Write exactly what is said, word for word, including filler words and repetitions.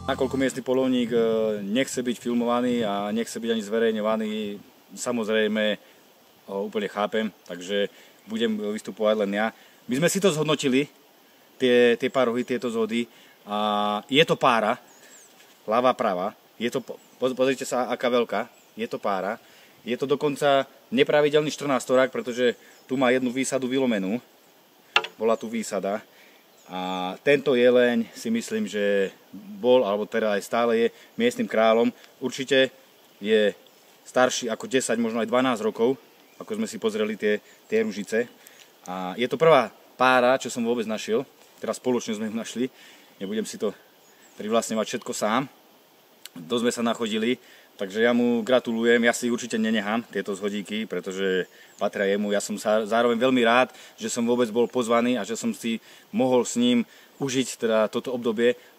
Nakoľko miestny poľovník nechce byť filmovaný a nechce byť ani zverejňovaný, samozrejme ho úplne chápem, takže budem vystupovať len ja. My sme si to zhodnotili, tie, tie párohy, tieto zhody, a je to pára, ľavá, pravá, je to, pozrite sa, aká veľká, je to pára, je to dokonca nepravidelný štrnástorák, pretože tu má jednu výsadu vylomenú, bola tu výsada. A tento jeleň si myslím, že bol, alebo teda aj stále je miestnym kráľom. Určite je starší ako desať, možno aj dvanásť rokov, ako sme si pozreli tie, tie ružice. A je to prvá pára, čo som vôbec našiel. Teraz spoločne sme ju našli. Nebudem si to privlastňovať všetko sám. Dosť sme sa nachodili. Takže ja mu gratulujem, ja si určite nenechám tieto zhodíky, pretože patria jemu. Ja som sa zároveň veľmi rád, že som vôbec bol pozvaný a že som si mohol s ním užiť teda toto obdobie